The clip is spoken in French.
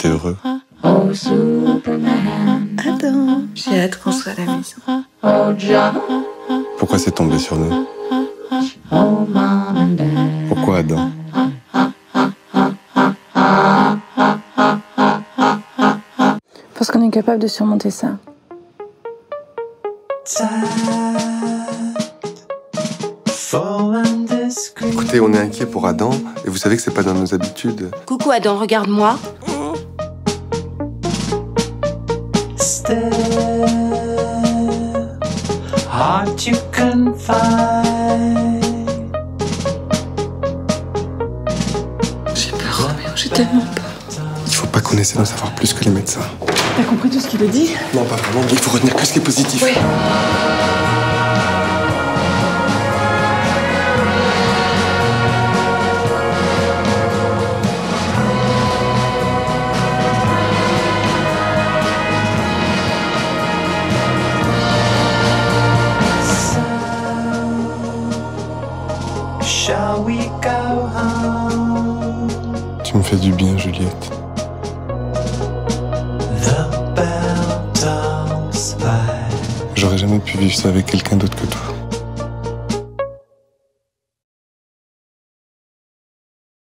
t'es heureux? Oh Superman. Adam, j'ai hâte qu'on soit à la maison. Oh John. Pourquoi c'est tombé sur nous? Oh Mom and Dad. Pourquoi Adam? Parce qu'on est capable de surmonter ça. Écoutez, on est inquiet pour Adam, et vous savez que c'est pas dans nos habitudes. Coucou Adam, regarde-moi. J'ai peur, Roméo, j'ai tellement peur. Il faut pas qu'on essaie d'en savoir plus que les médecins. T'as compris tout ce qu'il a dit? Non, pas vraiment, mais il faut retenir que ce qui est positif. Oui. Tu me fais du bien, Juliette. J'aurais jamais pu vivre ça avec quelqu'un d'autre que toi.